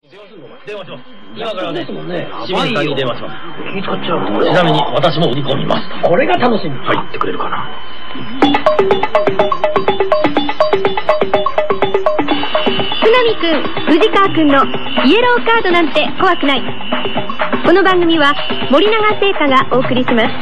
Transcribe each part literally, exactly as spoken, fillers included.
電話します。今からね、清清水さんに電話します。 気使っちゃうの。 ちなみに私も売り込みますと。 これが楽しみ。 はい、言ってくれるかな。 津波くん、藤川くんのイエローカードなんて怖くない。この番組は森永製菓がお送りします。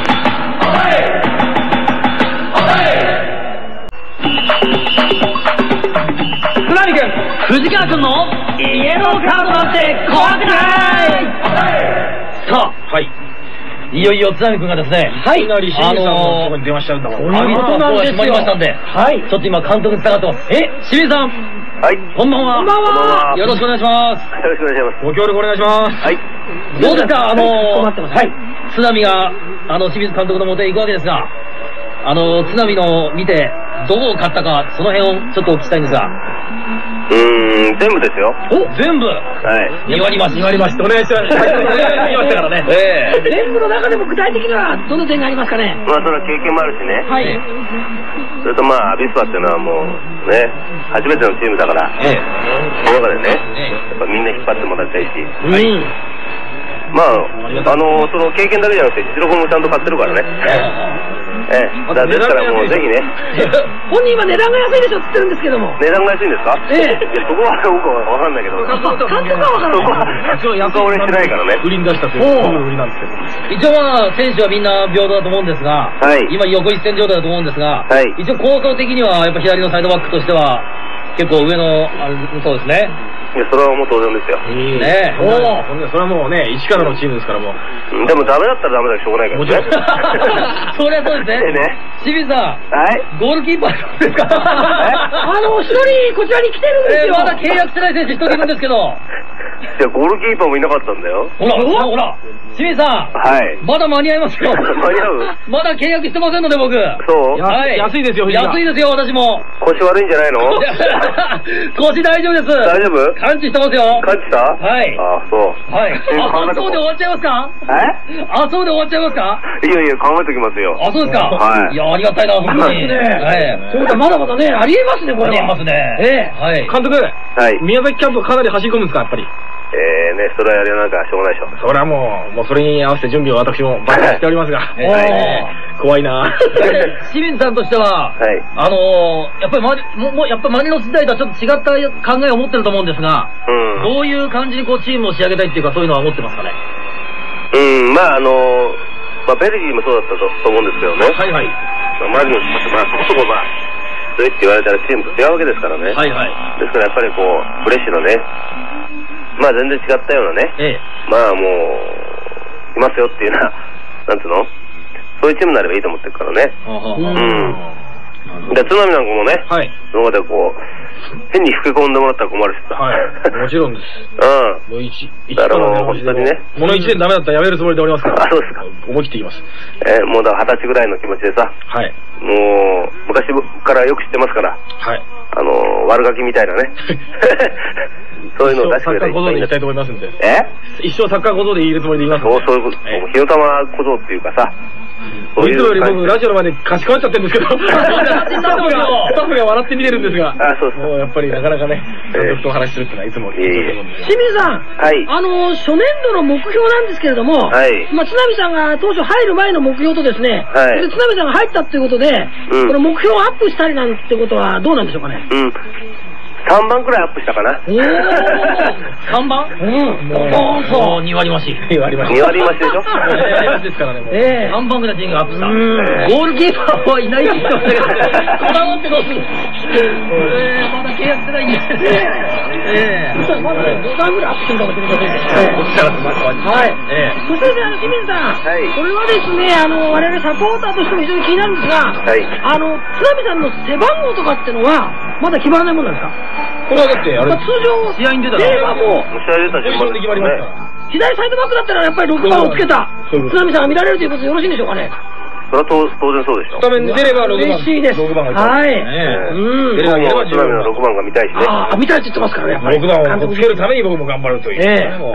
津波くん、藤川くんのイエローカードなんて怖くないさあ、はい。いよいよ津波くんがですね、 はい。 いきなり清水さんのところに電話しちゃうんだもん。 あのーアビスパが閉まりましたんで、 はい。 ちょっと今監督に伝わってます。え、清水さん、 はい。 こんばんは。 こんばんは。 よろしくお願いします。 よろしくお願いします。 ご協力お願いします。 はい。 どうですか、あの困ってます。はい。 津波が、あの、清水監督のもとへ行くわけですが、あの、津波の見て、どう勝ったか、その辺をちょっとお聞きしたいんですが。 うーん、全部ですよ。 お、全部はい。 に割り増し。に割り増し。お願いします。先ほどね、言いましたからね。ええ。 全部の中でも具体的にはどの点がありますかね。 まあ、それは経験もあるしね。 はい。 それとまあ、アビスパっていうのはもう、ね、初めてのチームだから、 ええ。 その中でね、 えやっぱみんな引っ張ってもらいたいし、 うん。 まあ、あの、その経験だけじゃなくて、実力もちゃんと買ってるからね。ええ。だからですからもうぜひね、 本人は値段が安いでしょって言ってるんですけども。 値段が安いんですか？ ええ。 いや、そこは僕はわかんないけど、 監督はわからそこない。 は、そこは俺してないからね。 売りに出したという売りなんですけど。一応まあ、選手はみんな平等だと思うんですが、 はい今横一線状態だと思うんですが、 はい一応構想的にはやっぱ左のサイドバックとしては、結構上の、あれそうですね。 いや、それはもう当然ですよ。 ねえ。 おお。 それはもうね、一からのチームですからもう。 うんでもダメだったらダメだけどしょうがないからね。 もちろん。そりゃそうですね。 ね清水さん、 はい。 ゴールキーパーですかあの、一人こちらに来てるんですよ。 えー、まだ契約してない選手一人いるんですけど。 いや、ゴールキーパーもいなかったんだよ。 ほら、ほら、ほら。清水さん、 はい。 まだ間に合いますよ。 間に合うまだ契約してませんので、僕。 そうやはい。 安いですよ藤川安いですよ、私も。 腰悪いんじゃないの腰大丈夫です。 大丈夫完治してますよ。 感じたはいああ、そう。 はい。あ、 考えとこそうで終わっちゃいますかえあ、そうで終わっちゃいますかいやいや、考えときますよ。 あ、そうですか。 はいいや、ありがたいな、本当に。 ねはい。 そうか、まだまだね、ありえますね、これは。 ありえますね。 ええ。 はい。 監督、 はい。 宮崎キャンプかなり走り込むんですか、やっぱり。 えーね、それはやりなんかしょうがないでしょ。 それはもう、もうそれに合わせて準備を私もバカしておりますが。 はいはい怖いな清水さんとしては、 はい。 あのー、やっぱりマリ、ももうやっぱマリノス時代とはちょっと違った考えを持ってると思うんですが、 うん。 どういう感じにこうチームを仕上げたいっていうか、そういうのは思ってますかね。 うん、まああのまあベルギーもそうだったとと思うんですけどね。 はいはい。 まあマリノスってまあそこそこまあ、そう言って言われたらチームと違うわけですからね。 はいはい。 ですからやっぱりこう、フレッシュなね、まあ全然違ったようなね、 ええ。 まあもう、いますよっていうような、なんつうのそういうチームになればいいと思ってるからね。 ははうんうん。で、津波なんかもね、 はい。 その中でこう、変に老け込んでもらったら困るしさ。 はい。もちろんです。 うん。 もう一、一だからもうの本当にねこの一年ダメだったらやめるつもりでおりますから。 あそうですか思い切っていきます。 えーもうだから二十歳ぐらいの気持ちでさ、 はい。 もう、昔からよく知ってますから、 はい。 あのー、悪ガキみたいなね。そういうのを出してくれたらサッカー小僧でいきたいと思いますんで。 え一生サッカー小僧でいるつもりでいきますんで。 そう、そういうこと、 ええもう火の玉小僧っていうかさ、そういつもより僕、ラジジオの前でかしこまっちゃってるんですけど、スタッフが、スタッフが笑って見てるんですが、 あそうそうもうやっぱりなかなかね、監督とお話しするっていうのはいつもいいいえいえ清水さん、 はいあの、初年度の目標なんですけれども、 はいまあ、津波さんが当初入る前の目標とですね、 はいで津波さんが入ったっていうことで、 うんこの目標をアップしたりなんてことはどうなんでしょうかね。 うん。さんばんくらいアップしたかな。 おーさんばんうん。 もう、もうに割増し。 言われました。 に割増しでしょですからね、もう。 ええさんばんぐらいチームがアップした。 うんゴールキーパーはいないって言ってましたけど、こだわってどうするえー、まだ契約してないんで。え実はまだね、ごだんぐらいアップしてるかもしれませんね。 こっちからまはい。 えそしてですね、あの清水さん、 はいこれはですね、あの、我々サポーターとしても非常に気になるんですが、 はいあの、津波さんの背番号とかっていうのは、まだ決まらないものなんですか？ これはだって、あれまあ、、通常、 試合に出たら例はもう、 もう試合出たらポジションで決まりますから。 左サイドバックだったらやっぱりろくばんをつけたそういうこと津波さんが見られるということでよろしいんでしょうかね。 それは当当然そうでしょ。 スタメンで出ればろくばん。 嬉しいです。 ろくばんがいた。 はい。 えうん。 出ればいければ津波のろくばんが見たいしね。 ああ、見たいって言ってますからね、やっぱり。 ろくばんをつけるために僕も頑張るという。 ええもうえ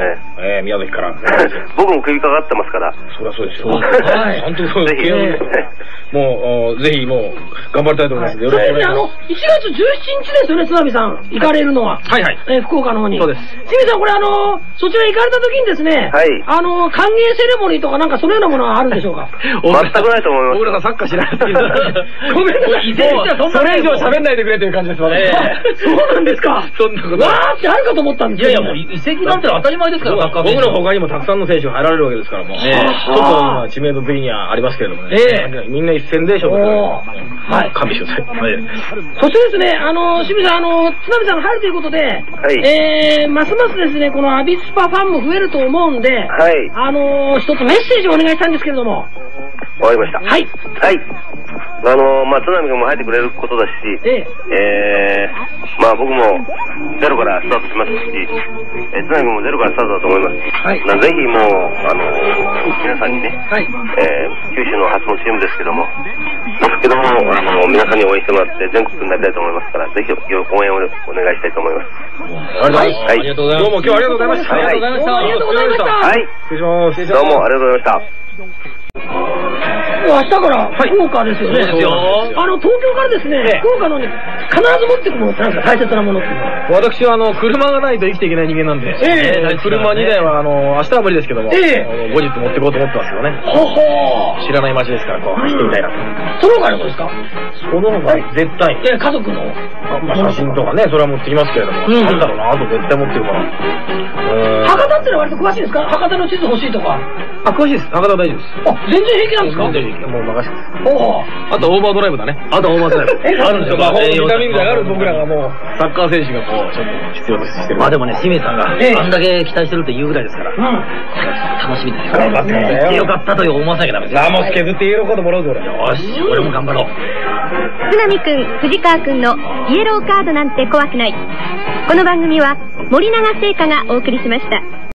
えー、宮崎から。 僕も首かかってますから。 そりゃそうですよ。はい。本当そうです。もう、ぜひもう、頑張りたいと思います。よろしくお願いします。 あの、いちがつじゅうしちにちですよね、津波さん。行かれるのは。 はいはい。 え、福岡の方に。 そうです。 清水さん、これあの、そちら行かれた時にですね、 はい。 あの、歓迎セレモニーとかなんかそのようなものはあるんでしょうか？ 全くないと思います。 大倉さん、サッカー知らないっていう。 ごめんなさい。 それ以上喋んないでくれという感じですわね。 そうなんですか。 そんなこと。 わーってあるかと思ったんですけど。 いやいや、もう移籍なんて当たり前ですから、サッカー選手。 僕の他にもたくさんの選手が入られるわけですから、もう。ちょっと知名度的にはありますけれどもね。みんな一戦で勝負する。はい。勘弁してください。 そしてですね、あの、清水さん、あの、津波さんが入るということで、はい。えー、ますますですね、このアビスパファンも増えると思うんで、はい。あの、一つメッセージをお願いしたいんですけれども。 わかりました。 はい。 はい。あの、まあ、津波君も入ってくれることだし、ええー、まあ僕もゼロからスタートしますし、えー、津波君もゼロからスタートだと思います。はい。なぜひもう、あの、皆さんにね、はい。えー、九州の初のチームですけども、ですけども、あの、皆さんに応援してもらって全国になりたいと思いますから、ぜひ応援をお願いしたいと思います。 ありがとうございます。はい。どうも今日はありがとうございました。 ありがとうございました。ありがとうございました。 はい。 失礼します。 どうもありがとうございました。 明日から福岡ですよね。 そうですよ。 あの東京からですね、福岡のに必ず持ってくるものって何ですか、大切なものっていうのは。 私はあの車がないと生きていけない人間なんで、車にだいはあの明日は無理ですけども、後日持っていこうと思ってますよね。知らない街ですからこう走ってみたいなと。 その他のことですか？ その他絶対に。 家族のまあ写真とかね、それは持ってきますけれども、なんだろうな、あと絶対持ってるから。 博多ってのは割と詳しいですか？博多の地図欲しいとか。 あ、詳しいです。博多大丈夫です。 あ、全然平気なんですか？ 全然平気。もう任せて。あとオーバードライブだね。あとオーバードライブ。 え、あるんですか？ビタミン剤がある僕らがもうサッカー選手がこうちょっと必要としてる。 まあでもね、清水さんがあんだけ期待してるって言うぐらいですから、楽しみですよ。 頑張って行ってよかったという思わなきゃダメです。 ラモス削って喜んでもらうぞ俺。 よし、俺も頑張ろう。 津波くん、藤川くんのイエローカードなんて怖くない。この番組は森永製菓がお送りしました。